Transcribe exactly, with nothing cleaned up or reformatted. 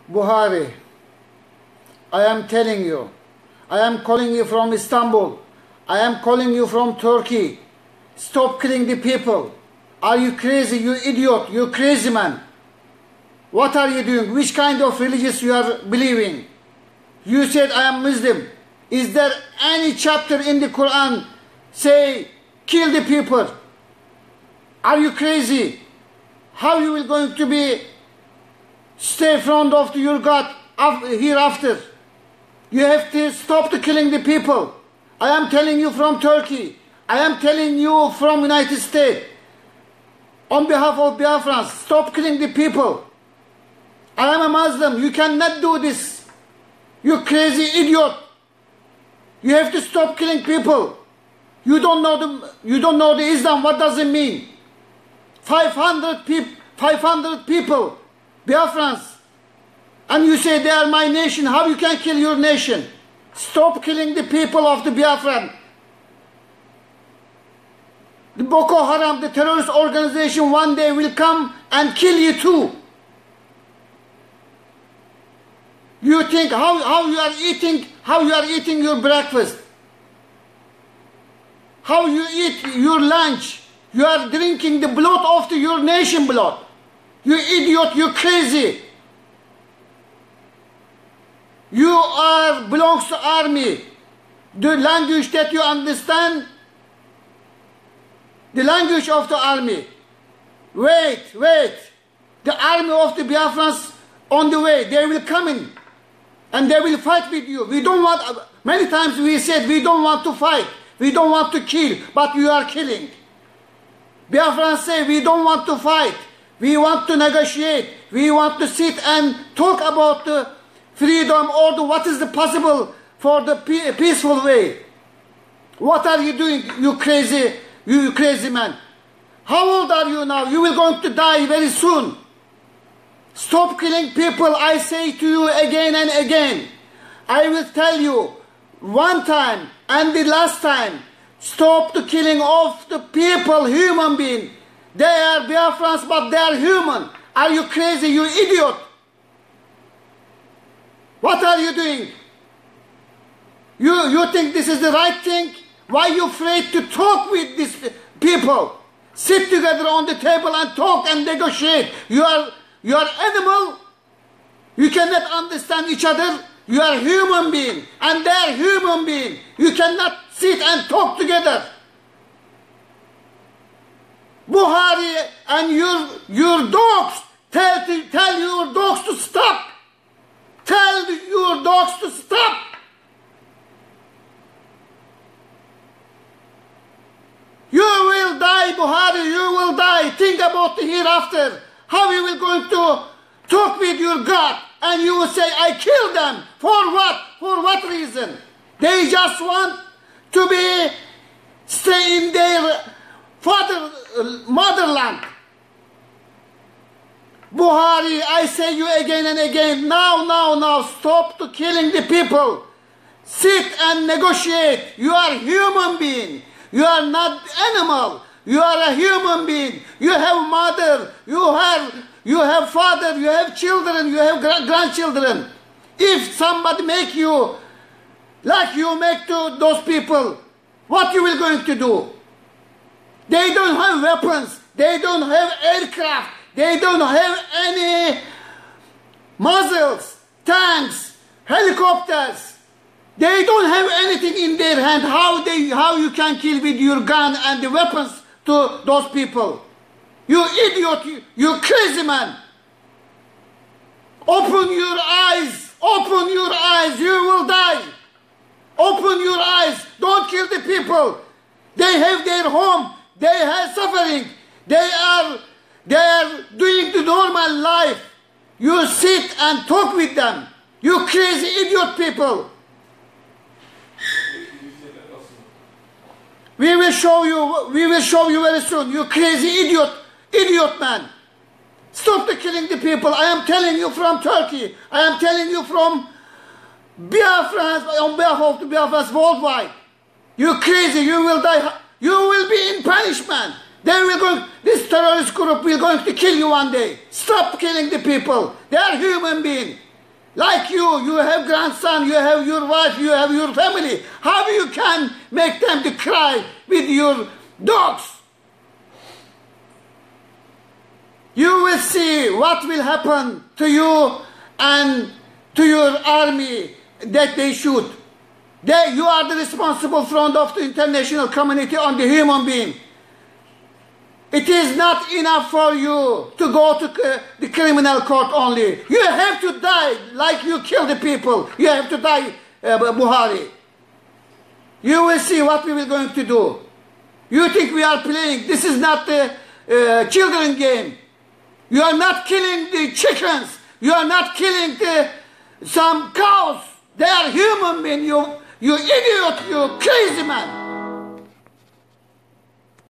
Buhari, I am telling you, I am calling you from Istanbul, I am calling you from Turkey. Stop killing the people. Are you crazy, you idiot, you crazy man? What are you doing? Which kind of religious you are believing? You said I am Muslim. Is there any chapter in the Quran say kill the people? Are you crazy? How you will going to be stay front of your God hereafter? You have to stop the killing the people. I am telling you from Turkey. I am telling you from United States. On behalf of Biafrans, stop killing the people. I am a Muslim. You cannot do this. You crazy idiot. You have to stop killing people. You don't know the you don't know the Islam. What does it mean? five hundred people, five hundred people, Biafrans, and you say they are my nation. How you can kill your nation? Stop killing the people of the Biafran. The Boko Haram, the terrorist organization, one day will come and kill you too. You think how, how you are eating, how you are eating your breakfast, how you eat your lunch. You are drinking the blood of the, your nation blood. You idiot, you crazy. You are belongs to army. The language that you understand, the language of the army. Wait, wait. The army of the Biafrans on the way. They will come in and they will fight with you. We don't want, many times we said we don't want to fight. We don't want to kill, but you are killing. Biafrans say we don't want to fight. We want to negotiate. We want to sit and talk about the freedom or the, what is the possible for the peaceful way. What are you doing, you crazy, you crazy man? How old are you now? You will going to die very soon. Stop killing people, I say to you again and again. I will tell you one time and the last time. Stop the killing of the people, human being. They are Biafrans, but they are human. Are you crazy, you idiot? What are you doing? You, you think this is the right thing? Why are you afraid to talk with these people? Sit together on the table and talk and negotiate. You are, you are animal. You cannot understand each other. You are human being and they are human being. You cannot sit and talk together. Buhari and your, your dogs, tell, to, tell your dogs to stop. Tell your dogs to stop. You will die, Buhari, you will die. Think about the hereafter. How you will going to talk with your God and you will say, I killed them. For what? For what reason? They just want to be, stay in their father, motherland. Buhari, I say you again and again, now, now, now, stop to killing the people. Sit and negotiate. You are a human being. You are not animal. You are a human being. You have mother. You have, you have father. You have children. You have grandchildren. If somebody make you like you make to those people, what you will going to do? They don't have weapons. They don't have aircraft. They don't have any muzzles, tanks, helicopters. They don't have anything in their hand. How they, how you can kill with your gun and the weapons to those people? You idiot, you, you crazy man. Open your eyes, open your eyes, you will die. Open your eyes, don't kill the people. They have their home, they have suffering. They are, they are doing the normal life. You sit and talk with them. You crazy idiot people. We will show you, we will show you very soon, you crazy idiot, idiot man. Stop the killing the people. I am telling you from Turkey. I am telling you from Biafra, on behalf of the Biafras worldwide. You crazy, you will die, you will be in punishment. They will go, this terrorist group will going to kill you one day. Stop killing the people. They are human beings. Like you, you have grandson, you have your wife, you have your family. How you can make them to cry with your dogs? You will see what will happen to you and to your army that they shoot. They, you are the responsible front of the international community on the human being. It is not enough for you to go to the criminal court only. You have to die like you kill the people. You have to die, uh, Buhari. You will see what we are going to do. You think we are playing? This is not the uh, children game. You are not killing the chickens. You are not killing the, some cows. They are human beings. You, you idiot, you crazy man.